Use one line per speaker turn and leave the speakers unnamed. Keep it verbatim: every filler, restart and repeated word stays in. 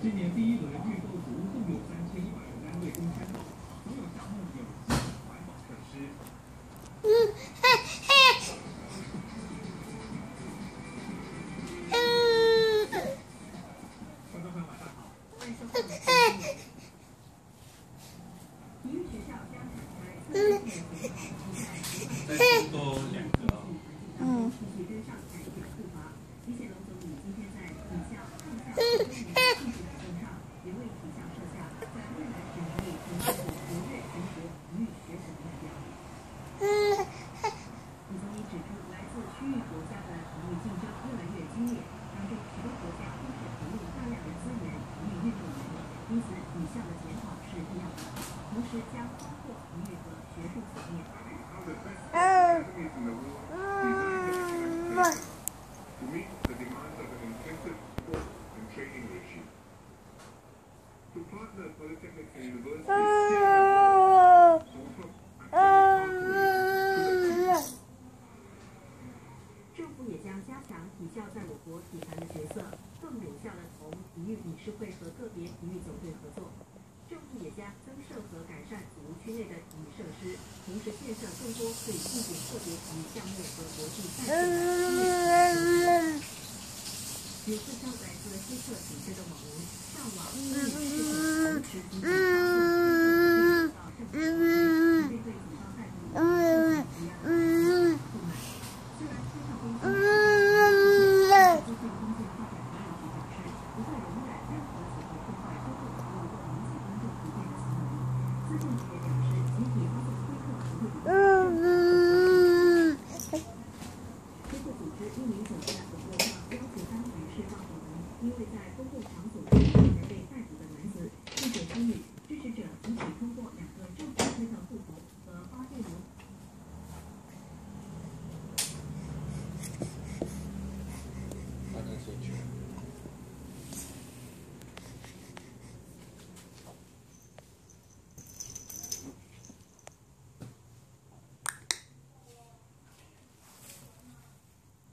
今年第一轮预购组共有三千一百个单位公开报名，所有项目有基本环保设施。
嗯，嘿嘿。嗯。
观众朋友晚上好。
嘿。
体育学校将展开
嗯。
再多两个。
嗯。
继续跟上改革步伐。李显龙总理今天在体校上下周年庆祝活动上，也为体校设下在未来十年内成为活跃全国体育学生的目标。李总理指出，来自区域国家的体育竞争越来越激烈，当中许多国家都是投入大量的资源体育运动员，因此体校的检讨是必要的，同时将包括体育和学术层面。
嗯。
To meet the demands of an intensive sport and training regime. To partner polytechnics and universities, to
政府也将加强体校在我国体坛的角色，更有效地同体育理事会和个别体育总队合作。政府也将增设和改善体育区内的体育设施，同时建设更多可以进行个别体育项目和国际赛事的有四张来自黑客组织的网民上网参与事件，同时提醒发布推特到政府面对警方逮捕的提案的不满。虽然推特公司资讯空间发展管理局表示不会容忍任何企图破坏公共服务或引起公众不便的行为，资讯局也表示集体发布推特不会影响政府的黑客组织一名总监网络上要求当局释放五名因为在公共场所中让人被逮捕的男子，并且呼吁支持者集体通过